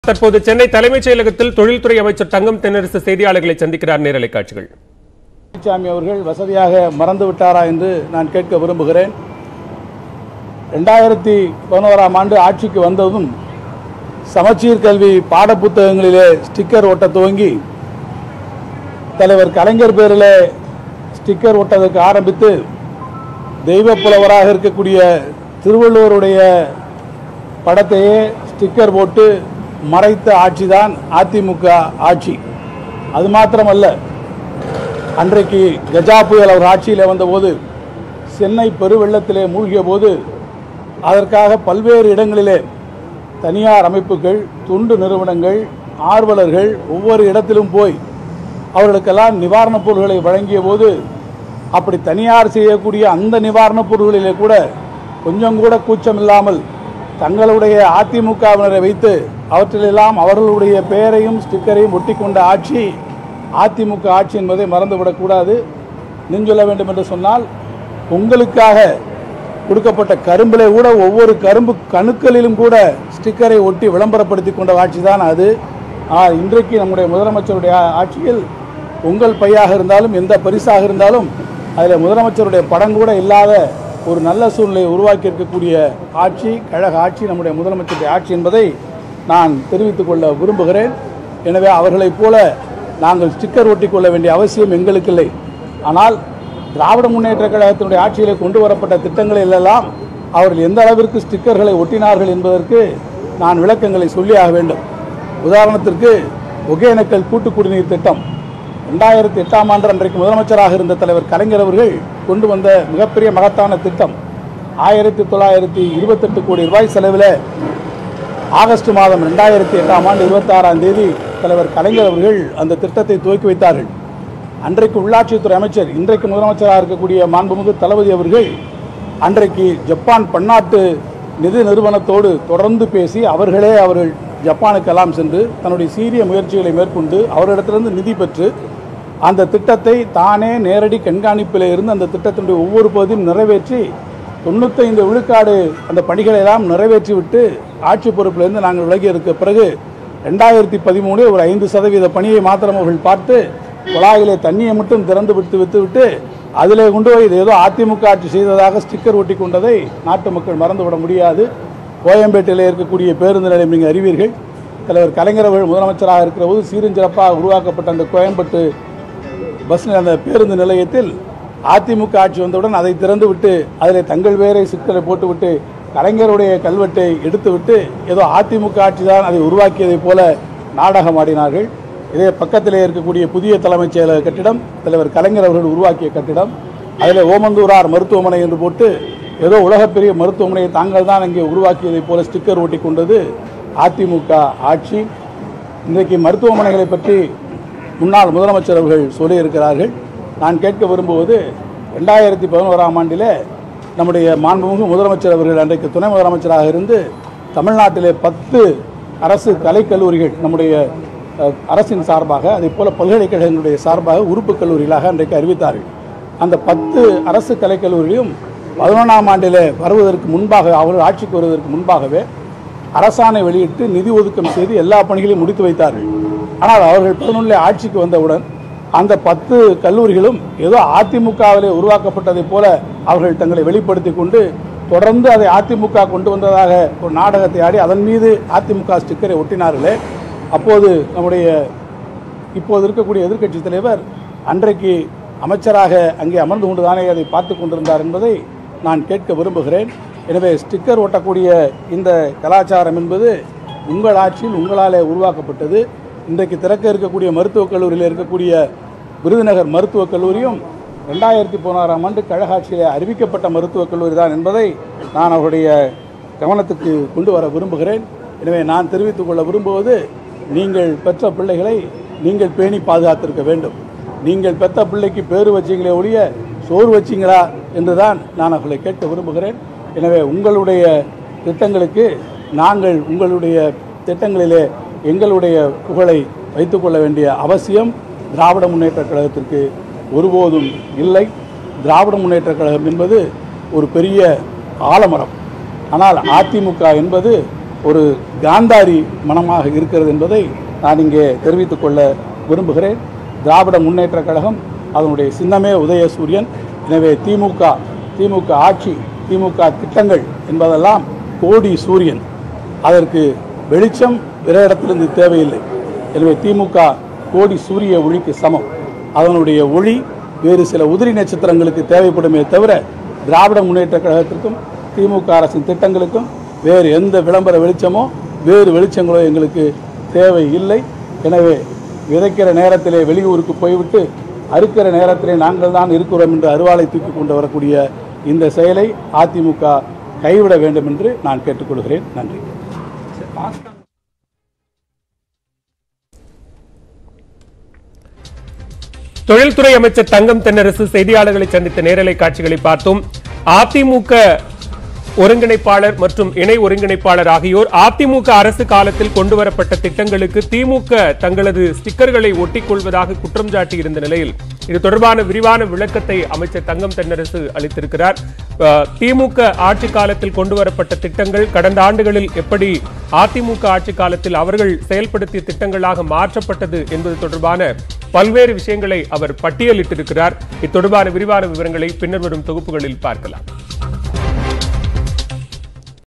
தற்போது சென்னை தலைமைச் செயலகத்தில் தொழில்துறை அமைச்சர் தங்கம் தென்னரசு செய்தியாளர்களை சந்திக்கிறார். நேரலை காட்சிகள். பழனிசாமி அவர்கள் வசதியாக மறந்து விட்டாரா என்று நான் கேட்க விரும்புகிறேன். 2011ஆம் ஆண்டு ஆட்சிக்கு வந்ததும் சமச்சீர் கல்வி பாடப்புத்தகங்களிலே ஸ்டிக்கர் ஒட்ட துவங்கி தலைவர் கலைஞர் பேரிலே ஸ்டிக்கர் ஒட்டதற்கு ஆரம்பித்து தெய்வ புலவராக இருக்கக்கூடிய திருவள்ளுவருடைய படத்தையே ஸ்டிக்கர் போட்டு மறைத்த ஆட்சிதான் அதிமுக ஆட்சி. அது மாத்திரமல்ல, அன்றைக்கு கஜா புயல் அவர் ஆட்சியில் வந்தபோது சென்னை பெருவெள்ளத்திலே மூழ்கிய போது அதற்காக பல்வேறு இடங்களிலே தனியார் அமைப்புகள், தொண்டு நிறுவனங்கள், ஆர்வலர்கள் ஒவ்வொரு இடத்திலும் போய் அவர்களுக்கெல்லாம் நிவாரணப் பொருட்களை வழங்கிய போது அப்படி தனியார் செய்யக்கூடிய அந்த நிவாரணப் பொருட்களிலே கூட கொஞ்சம் கூட கூச்சமில்லாமல் தங்களுடைய அதிமுகவினரை வைத்து அவற்றிலெல்லாம் அவர்களுடைய பெயரையும் ஸ்டிக்கரையும் ஒட்டி கொண்ட ஆட்சி அதிமுக ஆட்சி என்பதை மறந்துவிடக்கூடாது. சொல்ல வேண்டும் என்று சொன்னால், உங்களுக்காக கொடுக்கப்பட்ட கரும்பிலே கூட ஒவ்வொரு கரும்பு கணுக்களிலும் கூட ஸ்டிக்கரை ஒட்டி விளம்பரப்படுத்தி கொண்ட ஆட்சி தான் அது. இன்றைக்கு நம்முடைய முதலமைச்சருடைய ஆட்சியில் உங்கள் பையாக இருந்தாலும் எந்த பரிசாக இருந்தாலும் அதில் முதலமைச்சருடைய படம் கூட இல்லாத ஒரு நல்ல சூழ்நிலையை உருவாக்கி இருக்கக்கூடிய ஆட்சி கழக ஆட்சி நம்முடைய முதலமைச்சருடைய ஆட்சி என்பதை நான் தெரிவித்துக் கொள்ள விரும்புகிறேன். எனவே அவர்களைப் போல நாங்கள் ஸ்டிக்கர் ஒட்டிக்கொள்ள வேண்டிய அவசியம் எங்களுக்கு இல்லை. ஆனால் திராவிட முன்னேற்ற கழகத்தினுடைய ஆட்சியிலே கொண்டு வரப்பட்ட திட்டங்களிலெல்லாம் அவர்கள் எந்த அளவிற்கு ஸ்டிக்கர்களை ஒட்டினார்கள் என்பதற்கு நான் விளக்கங்களை சொல்லியாக வேண்டும். உதாரணத்திற்கு, ஒகேனக்கல் கூட்டு குடிநீர் திட்டம் 2008ஆம் ஆண்டு அன்றைக்கு முதலமைச்சராக இருந்த தலைவர் கலைஞர் அவர்கள் கொண்டு வந்த மிகப்பெரிய மகத்தான திட்டம். 1928 கோடி ரூபாய் செலவில் ஆகஸ்ட் மாதம் 2008ஆம் ஆண்டு 26ஆம் தேதி தலைவர் கலைஞர் அவர்கள் அந்த திட்டத்தை துவக்கி வைத்தார்கள். அன்றைக்கு உள்ளாட்சித்துறை அமைச்சர், இன்றைக்கு முதலமைச்சராக இருக்கக்கூடிய மாண்புமிகு தளபதி அவர்கள் அன்றைக்கு ஜப்பான் பன்னாட்டு நிதி நிறுவனத்தோடு தொடர்ந்து பேசி அவர்கள் ஜப்பானுக்கெல்லாம் சென்று தன்னுடைய சீரிய முயற்சிகளை மேற்கொண்டு அவரிடத்திலிருந்து நிதி பெற்று அந்த திட்டத்தை தானே நேரடி கண்காணிப்பில் இருந்து அந்த திட்டத்தினுடைய ஒவ்வொரு பகுதியும் நிறைவேற்றி 95 விழுக்காடு அந்த பணிகளை எல்லாம் நிறைவேற்றிவிட்டு ஆட்சி பொறுப்பிலிருந்து நாங்கள் விலகி இருக்க பிறகு 2013 ஒரு 5% பணியை மாத்திரம் அவர்கள் பார்த்து குழாயிலே தண்ணியை மட்டும் திறந்து விட்டு அதிலே கொண்டு போய் இது ஏதோ அதிமுக ஆட்சி செய்ததாக ஸ்டிக்கர் ஒட்டி கொண்டதை நாட்டு மக்கள் மறந்துவிட முடியாது. கோயம்பேட்டில் இருக்கக்கூடிய பேருந்து நிலையம் நீங்கள் அறிவீர்கள். தலைவர் கலைஞர் அவர்கள் முதலமைச்சராக இருக்கிற போது சீரஞ்சிறப்பாக உருவாக்கப்பட்ட அந்த கோயம்பேட்டு அந்த பேருந்து நிலையத்தில் அதிமுக ஆட்சி வந்தவுடன் அதை திறந்து விட்டு அதில் தங்கள் பேரை சிக்கலை போட்டுவிட்டு கலைஞருடைய கல்வெட்டை எடுத்துவிட்டு ஏதோ அதிமுக ஆட்சி தான் அதை உருவாக்கியதைப் போல நாடகம் ஆடினார்கள். இதே பக்கத்திலே இருக்கக்கூடிய புதிய தலைமைச் செயலக கட்டிடம் தலைவர் கலைஞர் அவர்கள் உருவாக்கிய கட்டிடம். அதில் ஓமந்தூரார் மருத்துவமனை என்று போட்டு ஏதோ உலகப்பெரிய மருத்துவமனையை தாங்கள் தான் அங்கே உருவாக்கியதைப் போல ஸ்டிக்கர் ஒட்டி கொண்டது அதிமுக ஆட்சி. இன்றைக்கு மருத்துவமனைகளை பற்றி முன்னாள் முதலமைச்சர் அவர்கள் சொல்லியிருக்கிறார்கள். நான் கேட்க விரும்புவது, 2011ஆம் ஆண்டில் நம்முடைய மாண்புமிகு முதலமைச்சர் அவர்கள் அன்றைக்கு துணை முதலமைச்சராக இருந்து தமிழ்நாட்டிலே 10 அரசு கலைக்கல்லூரிகள் நம்முடைய அரசின் சார்பாக அதே போல் பல்கலைக்கழகங்களுடைய சார்பாக உறுப்பு கல்லூரிகளாக அன்றைக்கு அறிவித்தார்கள். அந்த 10 அரசு கலைக்கல்லூரியும் 11ஆம் ஆண்டில் வருவதற்கு முன்பாக, அவர்கள் ஆட்சிக்கு வருவதற்கு முன்பாகவே அரசாணை வெளியிட்டு நிதி ஒதுக்கம் செய்து எல்லா பணிகளையும் முடித்து வைத்தார்கள். ஆனால் அவர்கள் 11 ஆட்சிக்கு வந்தவுடன் அந்த 10 கல்லூரிகளும் ஏதோ அதிமுகவிலே உருவாக்கப்பட்டதை போல அவர்கள் தங்களை வெளிப்படுத்தி கொண்டு தொடர்ந்து அதை அதிமுக கொண்டு வந்ததாக ஒரு நாடகத்தை ஆடி அதன் மீது அதிமுக ஸ்டிக்கரை ஒட்டினார்களே. அப்போது நம்முடைய இப்போது இருக்கக்கூடிய எதிர்க்கட்சி தலைவர் அன்றைக்கு அமைச்சராக அங்கே அமர்ந்து கொண்டு தானே அதை பார்த்து கொண்டிருந்தார் என்பதை நான் கேட்க விரும்புகிறேன். எனவே ஸ்டிக்கர் ஒட்டக்கூடிய இந்த கலாச்சாரம் என்பது உங்கள் ஆட்சியில் உங்களாலே உருவாக்கப்பட்டது. இன்றைக்கு திறக்க இருக்கக்கூடிய மருத்துவக் கல்லூரியில் இருக்கக்கூடிய விருதுநகர் மருத்துவக் கல்லூரியும் 2016ஆம் ஆண்டு கழக ஆட்சியிலே அறிவிக்கப்பட்ட மருத்துவக் கல்லூரி தான் என்பதை நான் அவருடைய கவனத்துக்கு கொண்டு வர விரும்புகிறேன். எனவே நான் தெரிவித்துக் கொள்ள விரும்புவது, நீங்கள் பெற்ற பிள்ளைகளை நீங்கள் பேணி பாதுகாத்திருக்க வேண்டும். நீங்கள் பெற்ற பிள்ளைக்கு பேரு வச்சிங்களே ஒழிய சோறு வச்சிங்களா என்றுதான் நான் அவர்களை கேட்க விரும்புகிறேன். எனவே உங்களுடைய திட்டங்களுக்கு நாங்கள் உங்களுடைய திட்டங்களிலே எங்களுடைய புகழை வைத்துக்கொள்ள வேண்டிய அவசியம் திராவிட முன்னேற்ற கழகத்திற்கு ஒருபோதும் இல்லை. திராவிட முன்னேற்ற கழகம் என்பது ஒரு பெரிய ஆலமரம். ஆனால் அதிமுக என்பது ஒரு காந்தாரி மனமாக இருக்கிறது என்பதை நான் இங்கே தெரிவித்துக் கொள்ள விரும்புகிறேன். திராவிட முன்னேற்றக் கழகம் அதனுடைய சின்னமே உதயசூரியன். எனவே திமுக ஆட்சி, திமுக திட்டங்கள் என்பதெல்லாம் கோடி சூரியன். அதற்கு வெளிச்சம் வேற இடத்திலிருந்து தேவையில்லை. எனவே திமுக கோடி சூரிய ஒளிக்கு சமம். அதனுடைய ஒளி வேறு சில உதிரி நட்சத்திரங்களுக்கு தேவைப்படுமே தவிர திராவிட முன்னேற்ற கழகத்திற்கும் திமுக அரசின் திட்டங்களுக்கும் வேறு எந்த விளம்பர வெளிச்சமோ வேறு வெளிச்சங்களோ எங்களுக்கு தேவை இல்லை. எனவே விதைக்கிற நேரத்திலே வெளியூருக்கு போய்விட்டு அறுக்கிற நேரத்திலே நாங்கள் தான் இருக்கிறோம் என்று அருவாளை தூக்கி கொண்டு வரக்கூடிய இந்த செயலை அதிமுக கைவிட வேண்டும் என்று நான் கேட்டுக்கொள்கிறேன். நன்றி. தொழில்துறை அமைச்சர் தங்கம் தென்னரசு செய்தியாளர்களை சந்தித்த நேரலை காட்சிகளை பார்த்தோம். அதிமுக ஒருங்கிணைப்பாளர் மற்றும் இணை ஒருங்கிணைப்பாளர் ஆகியோர் அதிமுக அரசு காலத்தில் கொண்டுவரப்பட்ட திட்டங்களுக்கு திமுக தங்களது ஸ்டிக்கர்களை ஒட்டிக் கொள்வதாக குற்றம் சாட்டியிருந்த நிலையில் இது தொடர்பான விரிவான விளக்கத்தை அமைச்சர் தங்கம் தென்னரசு அளித்திருக்கிறார். திமுக ஆட்சி காலத்தில் கொண்டுவரப்பட்ட திட்டங்கள் கடந்த ஆண்டுகளில் எப்படி அதிமுக ஆட்சி காலத்தில் அவர்கள் செயல்படுத்திய திட்டங்களாக மாற்றப்பட்டது என்பது தொடர்பான பல்வேறு விஷயங்களை அவர் பட்டியலிட்டிருக்கிறார். இது தொடர்பான விரிவான விவரங்களை பின்னர் வரும் தொகுப்புகளில் பார்க்கலாம்.